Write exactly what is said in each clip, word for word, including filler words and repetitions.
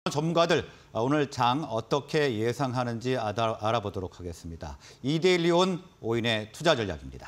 전문가들 오늘 장 어떻게 예상하는지 알아보도록 하겠습니다. 이데일리온 오인의 투자 전략입니다.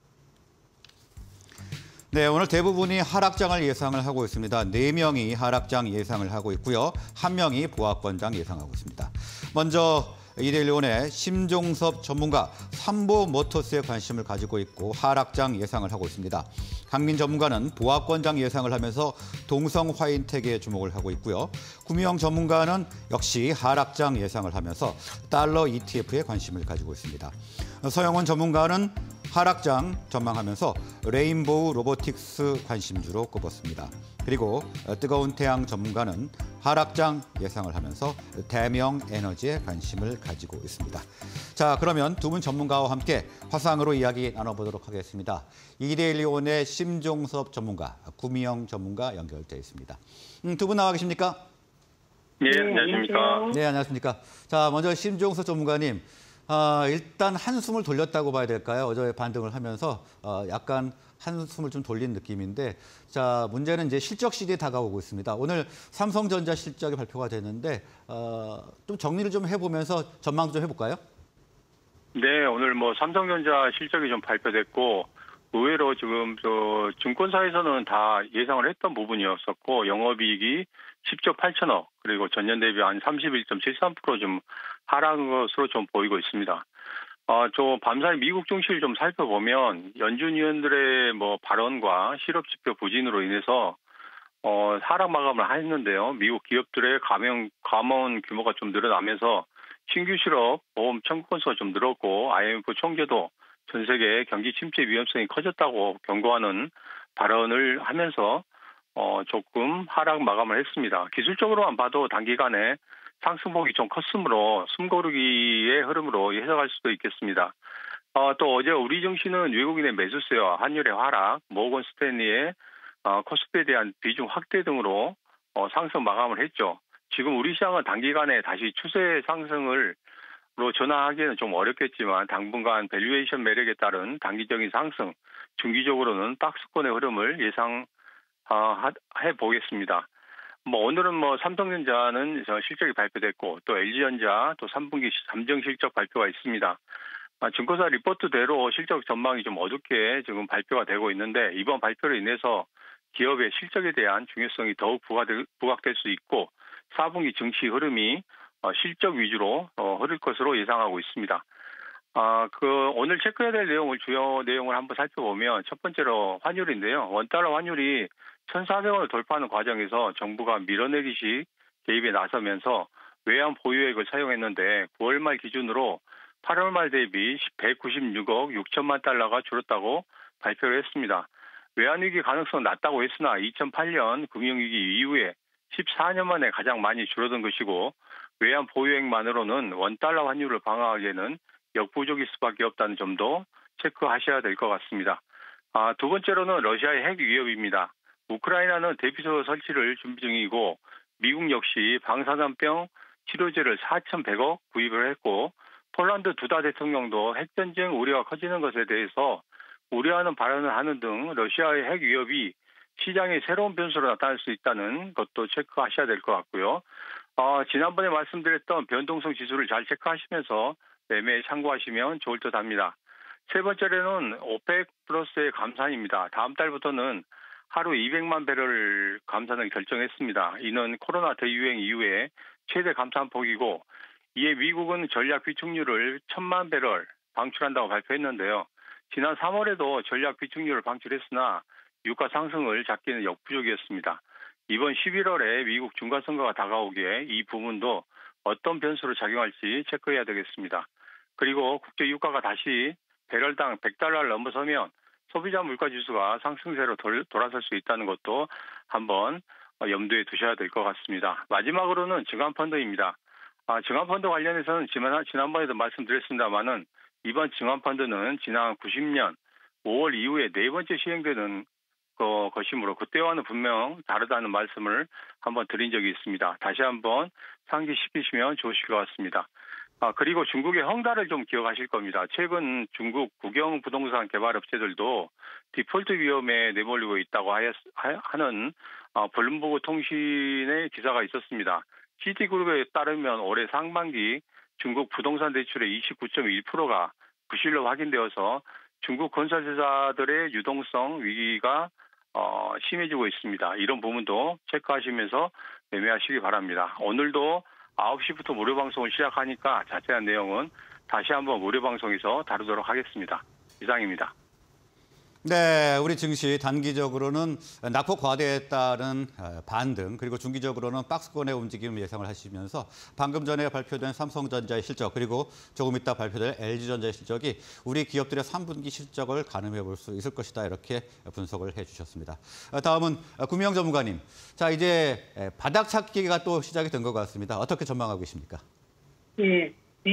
네, 오늘 대부분이 하락장을 예상을 하고 있습니다. 네 명이 하락장 예상을 하고 있고요. 한 명이 보합권장 예상하고 있습니다. 먼저 이데일리온의 심종섭 전문가 삼보모터스에 관심을 가지고 있고 하락장 예상을 하고 있습니다. 강민 전문가는 보합권장 예상을 하면서 동성화인텍에 주목을 하고 있고요. 구미영 전문가는 역시 하락장 예상을 하면서 달러 이티에프에 관심을 가지고 있습니다. 서영원 전문가는 하락장 전망하면서 레인보우 로보틱스 관심주로 꼽았습니다. 그리고 뜨거운 태양 전문가는 하락장 예상을 하면서 대명 에너지에 관심을 가지고 있습니다. 자, 그러면 두 분 전문가와 함께 화상으로 이야기 나눠보도록 하겠습니다. 이데일리온의 심종섭 전문가, 구미영 전문가 연결되어 있습니다. 음, 두 분 나와 계십니까? 네, 안녕하십니까. 네, 안녕하십니까. 자, 먼저 심종섭 전문가님. 아, 일단 한숨을 돌렸다고 봐야 될까요? 어제 반등을 하면서 어, 약간 한숨을 좀 돌린 느낌인데, 자, 문제는 이제 실적 시기에 다가오고 있습니다. 오늘 삼성전자 실적이 발표가 됐는데 어, 좀 정리를 좀 해보면서 전망도 좀 해볼까요? 네, 오늘 뭐 삼성전자 실적이 좀 발표됐고, 의외로 지금 저 증권사에서는 다 예상을 했던 부분이었었고, 영업이익이 십조 팔천억, 그리고 전년 대비 한 삼십일 점 칠삼 퍼센트 좀 하락한 것으로 좀 보이고 있습니다. 어, 저 밤사이 미국 증시를 좀 살펴보면 연준 위원들의 뭐 발언과 실업 지표 부진으로 인해서 어, 하락 마감을 했는데요. 미국 기업들의 감원, 감원 규모가 좀 늘어나면서 신규 실업 보험 청구 건수가 좀 늘었고 아이엠에프 총재도 전 세계 경기 침체 위험성이 커졌다고 경고하는 발언을 하면서 어, 조금 하락 마감을 했습니다. 기술적으로만 봐도 단기간에 상승폭이 좀 컸으므로 숨고르기의 흐름으로 해석할 수도 있겠습니다. 어, 또 어제 우리 증시는 외국인의 매수세와 환율의 하락, 모건 스탠리의 어, 코스피에 대한 비중 확대 등으로 어, 상승 마감을 했죠. 지금 우리 시장은 단기간에 다시 추세 상승을 로 전환하기에는 좀 어렵겠지만 당분간 밸류에이션 매력에 따른 단기적인 상승, 중기적으로는 박스권의 흐름을 예상해 보겠습니다. 뭐 오늘은 뭐 삼성전자는 실적이 발표됐고 또 엘지전자 또 삼 분기 잠정 실적 발표가 있습니다. 증권사 리포트대로 실적 전망이 좀 어둡게 지금 발표가 되고 있는데 이번 발표로 인해서 기업의 실적에 대한 중요성이 더욱 부각될 수 있고 사 분기 증시 흐름이 실적 위주로 흐를 것으로 예상하고 있습니다. 아, 그 오늘 체크해야 될 내용을 주요 내용을 한번 살펴보면 첫 번째로 환율인데요. 원달러 환율이 천사백 원을 돌파하는 과정에서 정부가 밀어내기식 개입에 나서면서 외환 보유액을 사용했는데 구월 말 기준으로 팔월 말 대비 백구십육억 육천만 달러가 줄었다고 발표를 했습니다. 외환위기 가능성은 낮다고 했으나 이천팔 년 금융위기 이후에 십사 년 만에 가장 많이 줄어든 것이고 외환 보유액만으로는 원달러 환율을 방어하기에는 역부족일 수밖에 없다는 점도 체크하셔야 될 것 같습니다. 아, 두 번째로는 러시아의 핵 위협입니다. 우크라이나는 대피소 설치를 준비 중이고 미국 역시 방사선병 치료제를 사천백억 구입을 했고 폴란드 두다 대통령도 핵전쟁 우려가 커지는 것에 대해서 우려하는 발언을 하는 등 러시아의 핵 위협이 시장의 새로운 변수로 나타날 수 있다는 것도 체크하셔야 될 것 같고요. 어, 지난번에 말씀드렸던 변동성 지수를 잘 체크하시면서 매매에 참고하시면 좋을 듯 합니다. 세 번째로는 오펙 플러스의 감산입니다. 다음 달부터는 하루 이백만 배럴 감산을 결정했습니다. 이는 코로나 대유행 이후에 최대 감산폭이고 이에 미국은 전략 비축률을 천만 배럴 방출한다고 발표했는데요. 지난 삼월에도 전략 비축률을 방출했으나 유가 상승을 잡기는 역부족이었습니다. 이번 십일월에 미국 중간선거가 다가오기에 이 부분도 어떤 변수로 작용할지 체크해야 되겠습니다. 그리고 국제 유가가 다시 배럴당 백 달러를 넘어서면 소비자 물가지수가 상승세로 돌, 돌아설 수 있다는 것도 한번 염두에 두셔야 될 것 같습니다. 마지막으로는 증환펀드입니다. 아, 증환펀드 관련해서는 지난, 지난번에도 말씀드렸습니다마는 이번 증환펀드는 지난 구십 년 오월 이후에 네 번째 시행되는 그 것이므로 그때와는 분명 다르다는 말씀을 한번 드린 적이 있습니다. 다시 한번 상기시키시면 좋으실 것 같습니다. 아, 그리고 중국의 헝다를 좀 기억하실 겁니다. 최근 중국 국영 부동산 개발 업체들도 디폴트 위험에 내몰리고 있다고 하는 블룸버그 통신의 기사가 있었습니다. 씨티그룹에 따르면 올해 상반기 중국 부동산 대출의 이십구 점 일 퍼센트가 부실로 확인되어서 중국 건설사들의 유동성 위기가 어, 심해지고 있습니다. 이런 부분도 체크하시면서 매매하시기 바랍니다. 오늘도 아홉 시부터 무료 방송을 시작하니까 자세한 내용은 다시 한번 무료 방송에서 다루도록 하겠습니다. 이상입니다. 네, 우리 증시 단기적으로는 낙폭 과대에 따른 반등, 그리고 중기적으로는 박스권의 움직임을 예상을 하시면서 방금 전에 발표된 삼성전자의 실적, 그리고 조금 이따 발표될 엘지전자의 실적이 우리 기업들의 삼 분기 실적을 가늠해 볼 수 있을 것이다, 이렇게 분석을 해주셨습니다. 다음은 구미영 전문가님. 자, 이제 바닥 찾기가 또 시작이 된 것 같습니다. 어떻게 전망하고 계십니까? 네.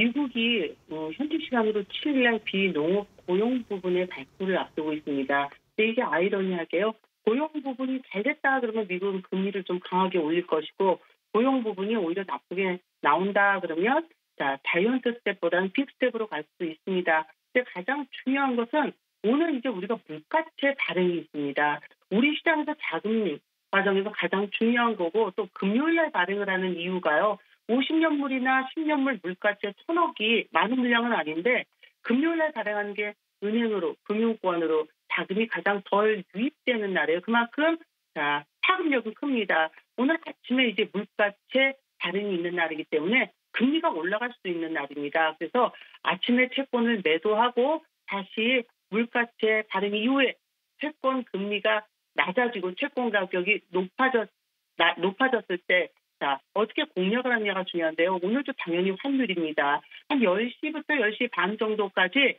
미국이 어, 현지 시간으로 칠 일날 비농업 고용 부분의 발표를 앞두고 있습니다. 근데 이게 아이러니하게요. 고용 부분이 잘 됐다 그러면 미국은 금리를 좀 강하게 올릴 것이고, 고용 부분이 오히려 나쁘게 나온다 그러면 자 자이언트 스텝보다는 빅 스텝으로 갈 수도 있습니다. 근데 가장 중요한 것은 오늘 이제 우리가 물가채 반응이 있습니다. 우리 시장에서 자금 과정에서 가장 중요한 거고, 또 금요일 날 발행을 하는 이유가요. 오십 년물이나 십 년물 물가채 천억이 많은 물량은 아닌데 금요일 날 발행하는 게 은행으로, 금융권으로 자금이 가장 덜 유입되는 날이에요. 그만큼 자 파급력은 큽니다. 오늘 아침에 이제 물가채 발행이 있는 날이기 때문에 금리가 올라갈 수 있는 날입니다. 그래서 아침에 채권을 매도하고 다시 물가채 발행 이후에 채권 금리가 낮아지고 채권 가격이 높아졌, 나, 높아졌을 때 자, 어떻게 공략을 하느냐가 중요한데요. 오늘도 당연히 환율입니다. 한 열 시부터 열 시 반 정도까지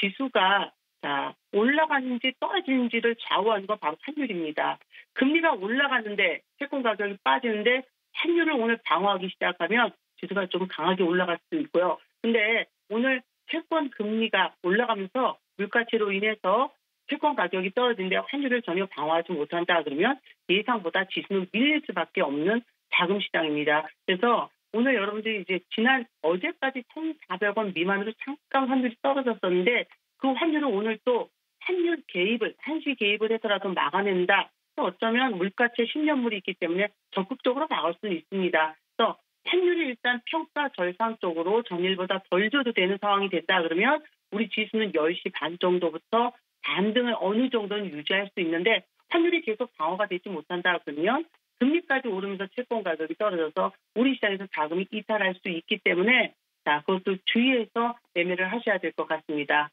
지수가 자, 올라가는지 떨어지는지를 좌우하는 건 바로 환율입니다. 금리가 올라가는데 채권 가격이 빠지는데 환율을 오늘 방어하기 시작하면 지수가 좀 강하게 올라갈 수 있고요. 근데 오늘 채권 금리가 올라가면서 물가치로 인해서 채권 가격이 떨어지는데 환율을 전혀 방어하지 못한다 그러면 예상보다 지수는 밀릴 수밖에 없는 자금 시장입니다. 그래서 오늘 여러분들이 이제 지난 어제까지 천사백 원 미만으로 잠깐 환율이 떨어졌었는데 그 환율을 오늘 또 환율 개입을 한시 개입을 해서라도 막아낸다. 또 어쩌면 물가채 십 년물이 있기 때문에 적극적으로 막을 수는 있습니다. 그래서 환율이 일단 평가 절상 쪽으로 전일보다 덜 줘도 되는 상황이 됐다 그러면 우리 지수는 열 시 반 정도부터 반등을 어느 정도는 유지할 수 있는데 환율이 계속 방어가 되지 못한다 그러면 금리까지 오르면서 채권 가격이 떨어져서 우리 시장에서 자금이 이탈할 수 있기 때문에 자, 그것도 주의해서 매매를 하셔야 될 것 같습니다.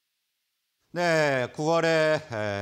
네, 구월에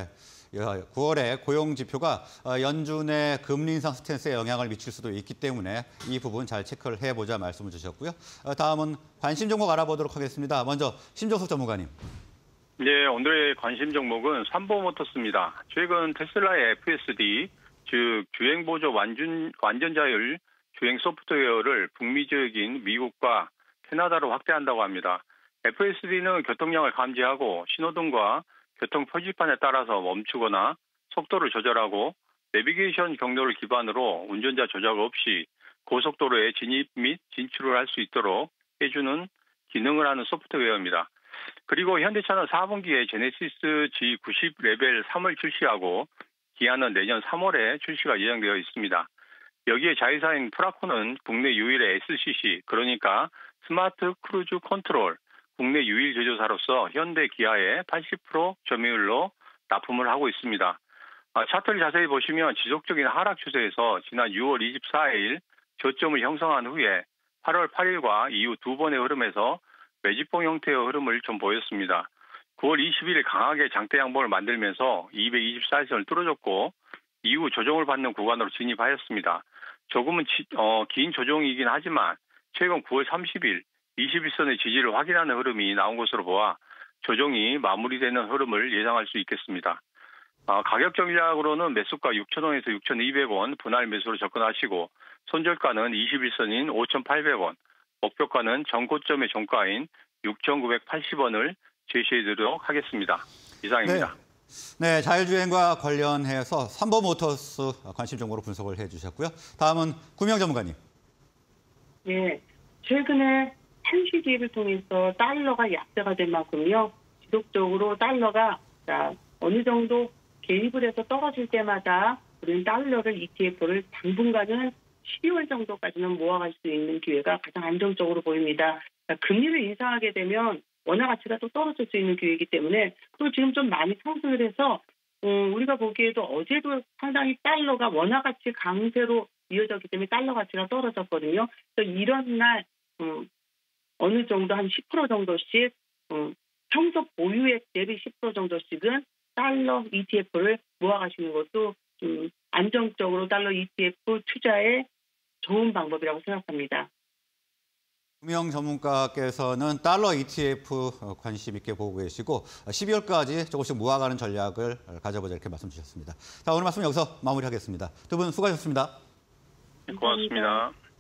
구월에 고용 지표가 연준의 금리 인상 스탠스에 영향을 미칠 수도 있기 때문에 이 부분 잘 체크를 해보자 말씀을 주셨고요. 다음은 관심 종목 알아보도록 하겠습니다. 먼저 심정석 전문가님. 네, 오늘의 관심 종목은 삼보모터스입니다. 최근 테슬라의 에프에스디, 즉 주행보조 완전, 완전자율 주행 소프트웨어를 북미 지역인 미국과 캐나다로 확대한다고 합니다. 에프에스디는 교통량을 감지하고 신호등과 교통 표지판에 따라서 멈추거나 속도를 조절하고 내비게이션 경로를 기반으로 운전자 조작 없이 고속도로에 진입 및 진출을 할 수 있도록 해주는 기능을 하는 소프트웨어입니다. 그리고 현대차는 사 분기에 제네시스 지 구십 레벨 삼을 출시하고 기아는 내년 삼월에 출시가 예정되어 있습니다. 여기에 자회사인 프라코는 국내 유일의 에스씨씨, 그러니까 스마트 크루즈 컨트롤, 국내 유일 제조사로서 현대 기아의 팔십 퍼센트 점유율로 납품을 하고 있습니다. 차트를 자세히 보시면 지속적인 하락 추세에서 지난 유월 이십사일 저점을 형성한 후에 팔월 팔일과 이후 두 번의 흐름에서 매집봉 형태의 흐름을 좀 보였습니다. 구월 이십일일 강하게 장대 양봉을 만들면서 이백이십사 선을 뚫어줬고 이후 조정을 받는 구간으로 진입하였습니다. 조금은 지, 어, 긴 조정이긴 하지만 최근 구월 삼십일, 이십일선의 지지를 확인하는 흐름이 나온 것으로 보아 조정이 마무리되는 흐름을 예상할 수 있겠습니다. 어, 가격 전략으로는 매수가 육천 원에서 육천이백 원 분할 매수로 접근하시고 손절가는 이십일선인 오천팔백 원, 목표가는 전고점의 종가인 육천구백팔십 원을 제시해드리도록 하겠습니다. 이상입니다. 네, 네, 자율주행과 관련해서 삼보모터스 관심 종목으로 분석을 해주셨고요. 다음은 구미영 전문가님. 네, 최근에 한시 기회를 통해서 달러가 약세가 된 만큼요. 지속적으로 달러가 자, 어느 정도 개입을 해서 떨어질 때마다 우리는 달러를 이티에프를 당분간은 십이월 정도까지는 모아갈 수 있는 기회가 가장 안정적으로 보입니다. 그러니까 금리를 인상하게 되면 원화 가치가 또 떨어질 수 있는 기회이기 때문에 또 지금 좀 많이 상승을 해서 음, 우리가 보기에도 어제도 상당히 달러가 원화 가치 강세로 이어졌기 때문에 달러 가치가 떨어졌거든요. 그래서 이런 날 음, 어느 정도 한 십 퍼센트 정도씩 음, 평소 보유액 대비 십 퍼센트 정도씩은 달러 이티에프를 모아가시는 것도 좀 안정적으로 달러 이티에프 투자에 좋은 방법이라고 생각합니다. 금융 전문가께서는 달러 이티에프 관심 있게 보고 계시고 십이월까지 조금씩 모아가는 전략을 가져보자 이렇게 말씀 주셨습니다. 자, 오늘 말씀 여기서 마무리하겠습니다. 두 분 수고하셨습니다. 고맙습니다.